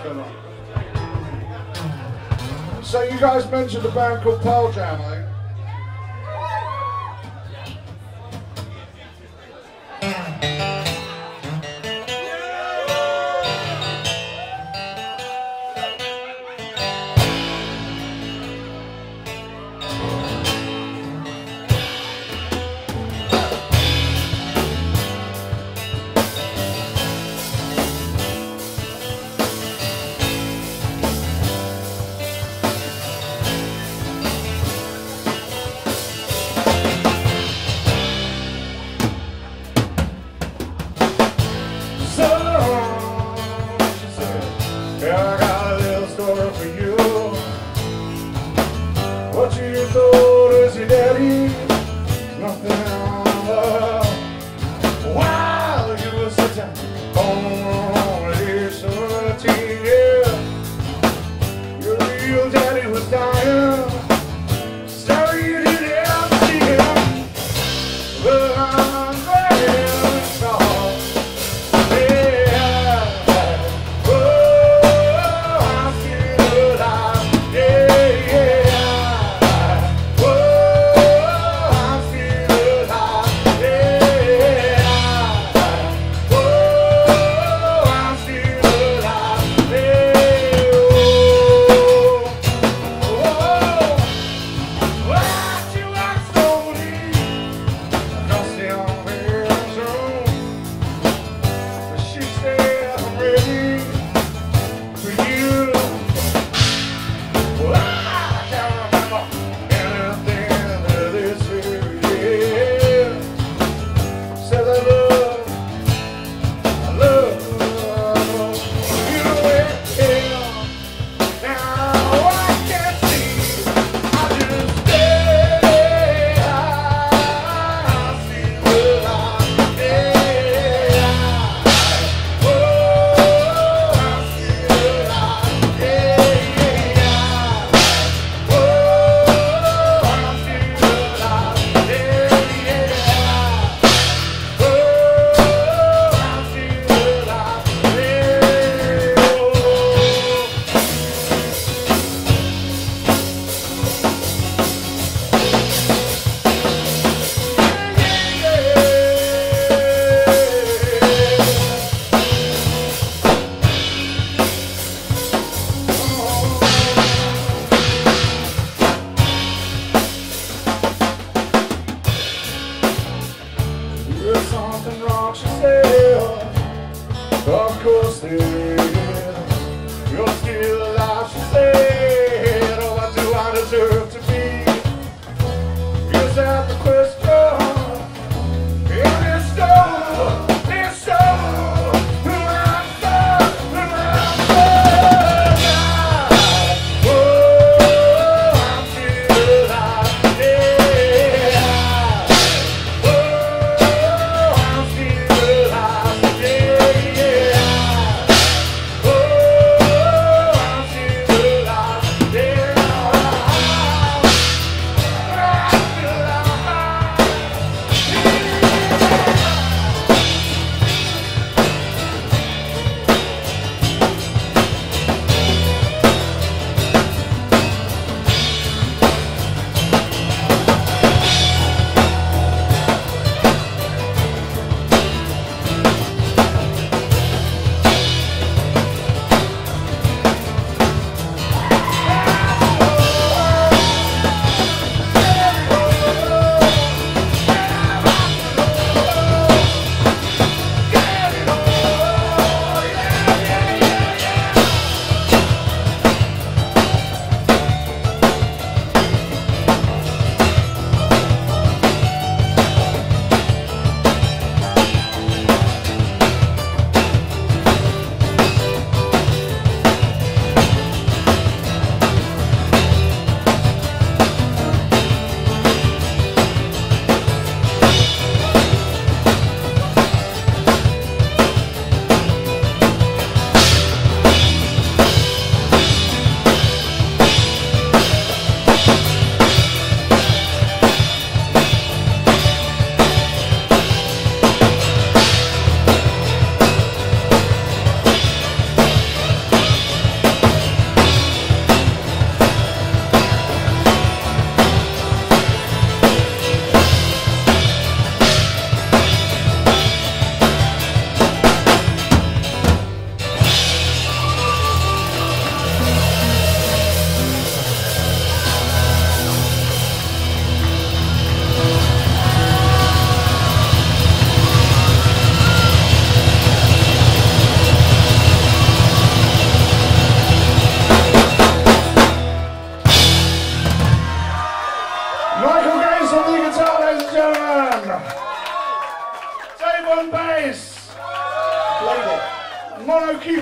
fella. So you guys mentioned a band called Pearl Jam, eh?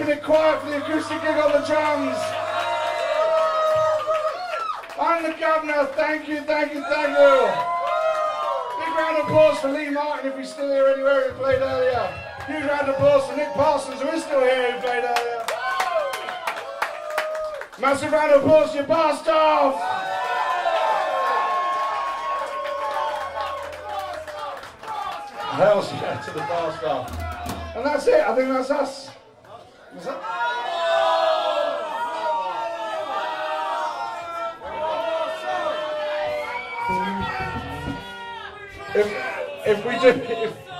keeping it quiet for the acoustic gig on the drums. I'm the governor. Thank you, thank you, thank you. Big round of applause for Lee Martin if he's still here anywhere who played earlier. Huge round of applause for Nick Parsons who is still here who played earlier. Massive round of applause to your bar staff. Hell's yeah to the bar staff. And that's it. I think that's us. Is that? If we do,